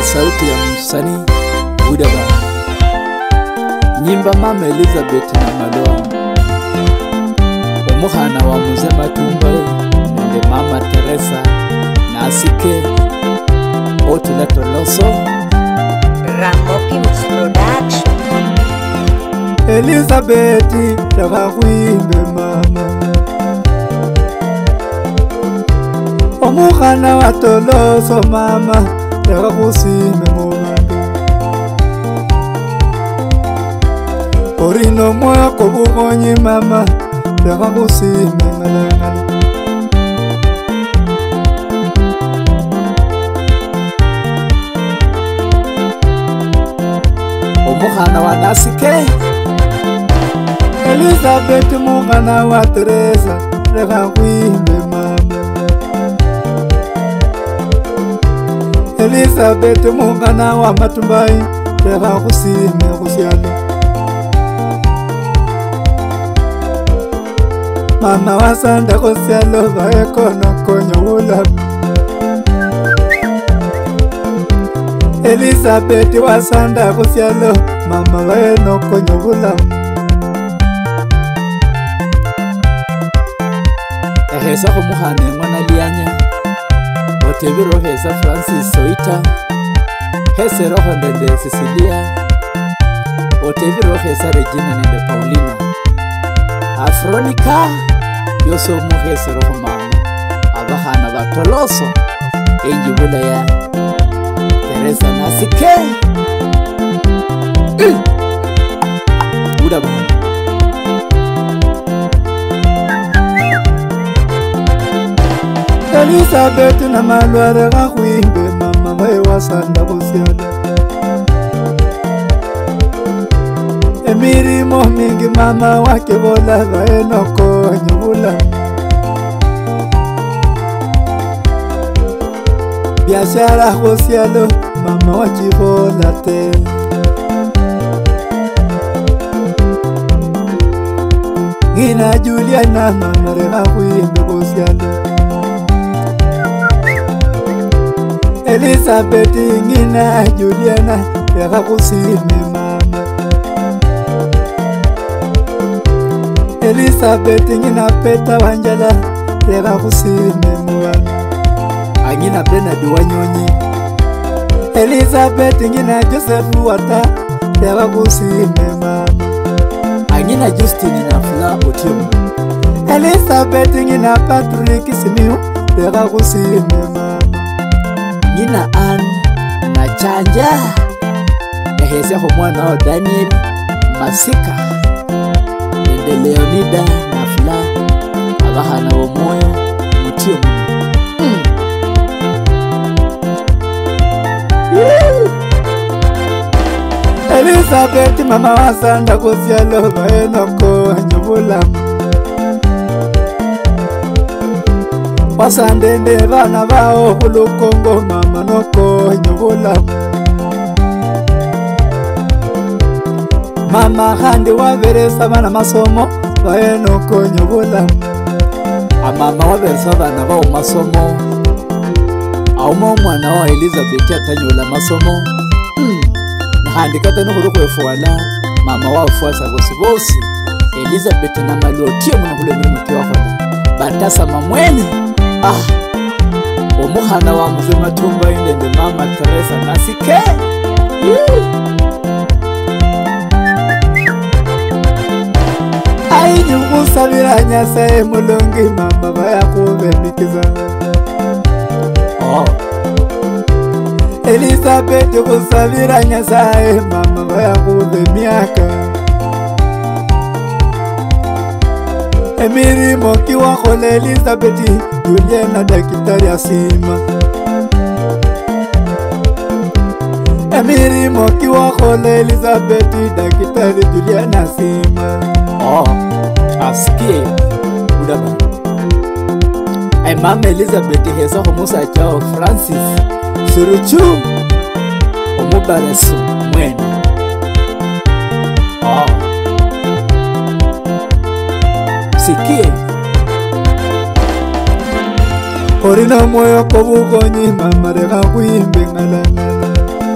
sauti ya msanii Udaba. Nyimba Mama Elizabeth na Maloa. Omuhana wa Muze Matumba nende Mama Teresa na Asike Otula Toloso Ramokimus Production. Elizabeth Takakwimbe mama Omuhana wa Toloso mama Takakusime mumando Orino moyo kubukonyi mama Takakusime ngalangala Omuhana wa Nasike Elizabeth muhana wa Teresa Takakwimbe mama Elizabeth muhana wa Matumbai Takakusime kusyalo Mama wasanda kusyalo baekona konyo ulamu Elizabeth wasanda kusyalo mama baeno konyo ulamu Ehesa kumuhana mwana lianya Otebiro hesa Francis Soita Hese roho ndende Cecilia Otebiro hesa Regina nende Paulina Afronica Yoso muhese roho mama Abahana batoloso Enjibula ya Teresa Nasike Udaba Elizabeth na Malware Kakwimbe mama bae wasanda kusyalo Emirimo mingi mama wake bola baeno konyo ulamu Biashara kusyalo mama wachibola te Gina Juliana mama Kakwimbe kusyalo Elizabeth ngina Juliana Takakusime mama Elizabeth ngina Peta Wanjala Takakusime mwana Angina Bernard Wanyonyi Elizabeth ngina Joseph Wata Takakusime mama Angina Justin na Fla Otioma Elizabeth ngina Patrick Simiu Takakusime mama Ngina Ann na Chanja Ehese mwana wa Daniel Masika Nende Leonida na Fla Abahana wa moyo Mutiomu Elizabeth mama wasanda kusyalo baeno konyo bulamu Wasandende bana bao kulukongo mama no konyo bulamu Mama handi waberesa bana masomo baeno konyo bulamu Amama waberesa bana bao masomo Auma mwana wa Elizabeth atanyola masomo Handi kata nuhuru kwefuala mama wa ufuasa gosibosi Elizabeth na Malotio mwana kule mirimu kiwa hoda Batasa mamweni Omuhana wa Muze Matumba indende Mama Teresa Nasike Aini kusabira Nyasaye mulungi mama baya kubembikiza Elizabeth kusabira Nyasaye mama baya kubemiaka Emirimo kiwa kole Elizabeth Juliana dakitari asima Emirimo kiwa kole Elizabeth dakitari Juliana asima Asikie Udaba Mama Elizabeth hesa humusa chao Francis Suruchu Omubaresu mwena Sikie Orina moyo kubukonyi mama Takakwimbe ngalangala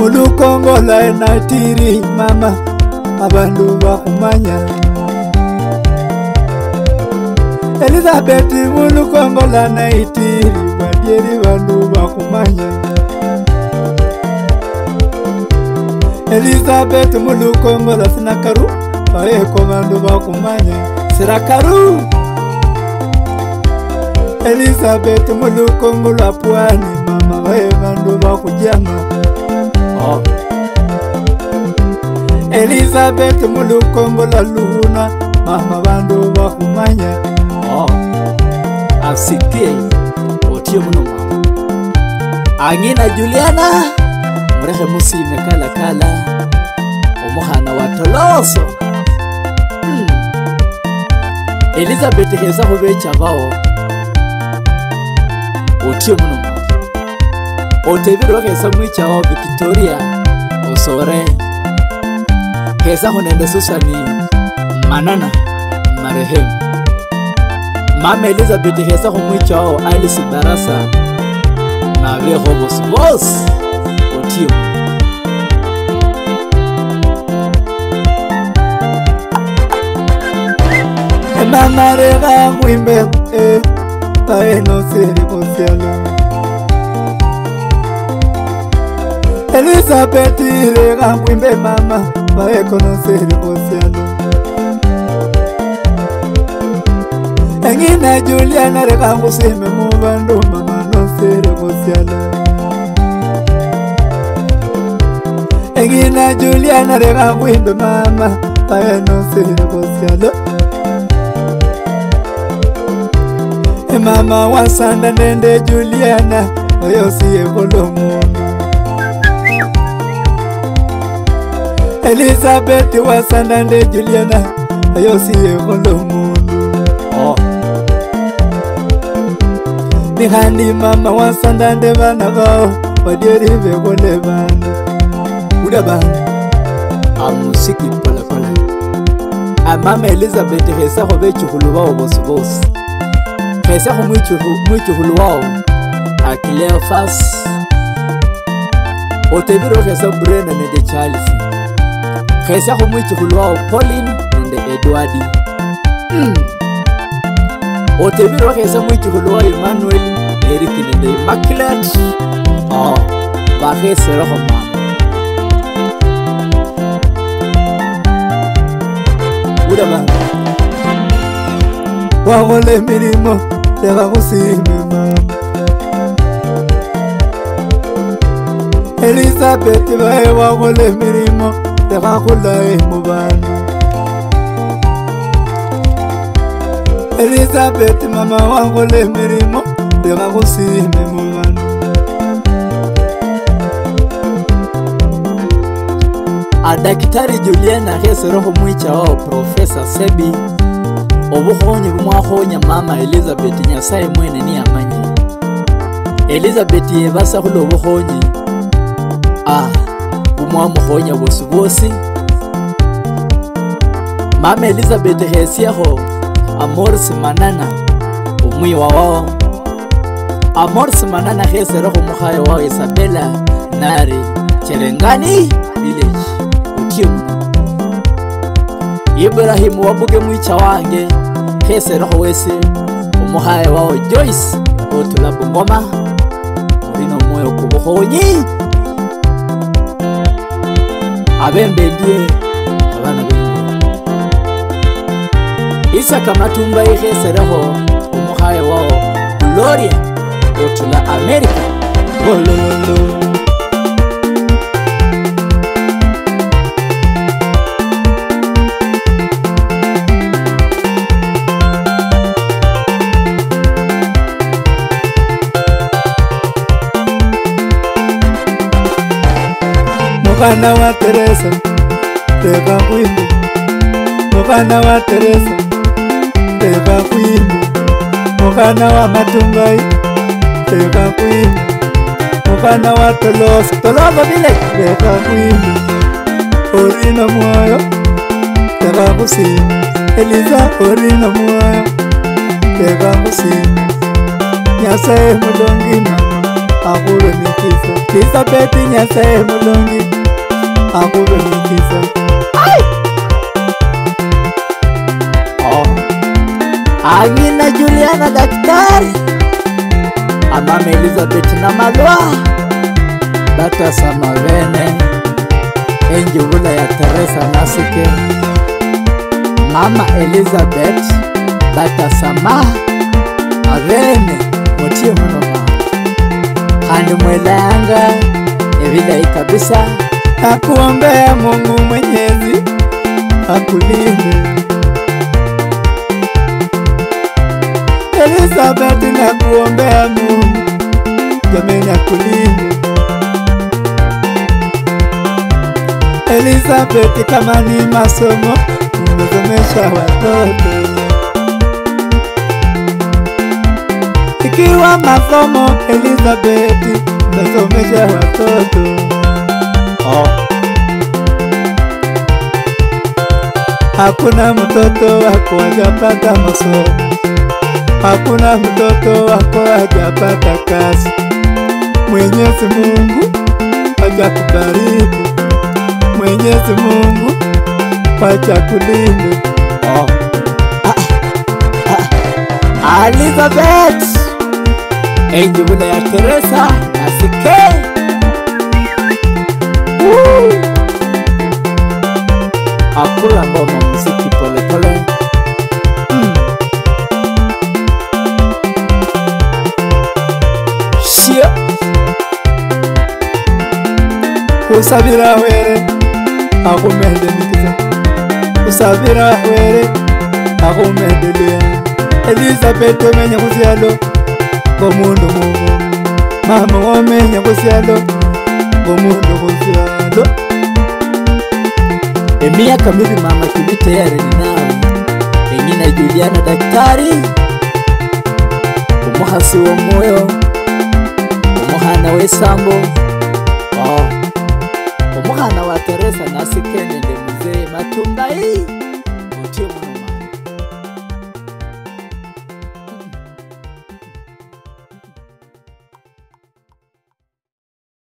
mulukongola enatiri mama abandu bakumanya Elizabeth mulukongola naitiri badieri bandu bakumanya Elizabeth mulukongola sinakaru baeko bandu bakumanya Sirakaru Elizabeth mulukongola pwani mama bae bandu bakujama Elizabeth mulukongola luna mama bandu bakumanya Asikie otie muno mama Angina Juliana Mrehe musime kala kala Omuhana wa Toloso Elizabeth heza hubecha bao Otie muno mama Oteviro heza mwicha wao Victoria Osore Heza hunende Susani Manana Marehemu Mama Elizabeth heza humwicha wao Alice Barasa Na vile hobos boss Otie Mama rega mwimbe Paeno siri kosialo Elizabeth rega mwimbe mama Paeko no siri kosialo Engina Juliana rega musime mubandu mama no siri kosialo Engina Juliana rega mwimbe mama Paeno siri kosialo Mama wasanda nende Juliana oyo siye kolomundu Elizabeth wasanda nende Juliana oyo siye kolomundu Nihandi mama wasanda nende bana bao wadieri vekole bandu Uda bandu Amusiki pala pala Mama Elizabeth hesa hobechu huluwao bosi bosi Hesa mwichu huluwao Cleophas Oteviro hesa Brenda nende Charles Hesa mwichu huluwao Pauline nende Edwardi Oteviro hesa mwichu huluwao Emmanuel Eric nende Immaculate Bahese roho mama Uda banga Wagole mirimo Tega kusime mama Elizabeth bae wagole mirimo Tega kulae mubandu Elizabeth mama wagole mirimo Tega kusime mubandu Daktari Juliana hese roho mwicha wao Professor Sebi Obuhonye bumwahonya mama Elizabeth nyasaye mwene ni amanye Elizabeth yebasa hulo obuhonye bumwamuhonya bosi bosi Mama Elizabeth hesiaho Amoris Manana umwi wao Amoris Manana hese roho muhayo wao Isabella Nari Cherengani village Utie muno Ibrahim wabuge mwicha wange hese roho wese umuhaye wao Joyce otulabu ngoma Murino moyo kubuhonyi Abembe ndiye abana bengo Isaka Matumba hese roho umuhaye wao Gloria otula America Bolololo Mukana wa Teresa Tega kwimbo Mukana wa Teresa Tega kwimbo Mukana wa Matumbai Tega kwimbo Mukana wa Toloso Toloso vile Tega kwimbo Orina mwayo Tega kusini Eliza orina mwayo Tega kusini Nyasaye mulongi mama akube mikisa. Elizabeth Nyasaye mulungi akube mikisa. Agina Juliana daktari, Mama Elizabeth na Malwa, Dr. Samavene, Enjubula ya Teresa Nasike, Mama Elizabeth, Dr. Sama, Avene, Mutie Munoma, Kandi Mwelanga, Evila kabisa. Nakuombea Mungu Mwenyezi akulinde. Elizabeth nakuombea Mungu jameni akulinde. Elizabeth kama ni masomo umesomesha watoto. Ikiwa masomo Elizabeth umesomesha watoto. Hakuna mtoto wako hajapata masomo. Hakuna mtoto wako hajapata kazi. Mwenyezi Mungu hajakubariki. Mwenyezi Mungu hajakulinde. Elizabeth Enjubula ya Teresa Nasike. Akula ngoma muziki pole pole. Shia usabira were akumende mikisa. Usabira were akumendelea. Elizabeth omenya kusyalo ngomundu mubo. Mama wamenya kusyalo ngomundu kusyalo. Emiaka mibi mama kibiteyare ni nawe. Engina Juliana daktari, umuhasi wa moyo, umuhana w'esambo, umuhana wa Teresa Nasike nende mzee Matumbai.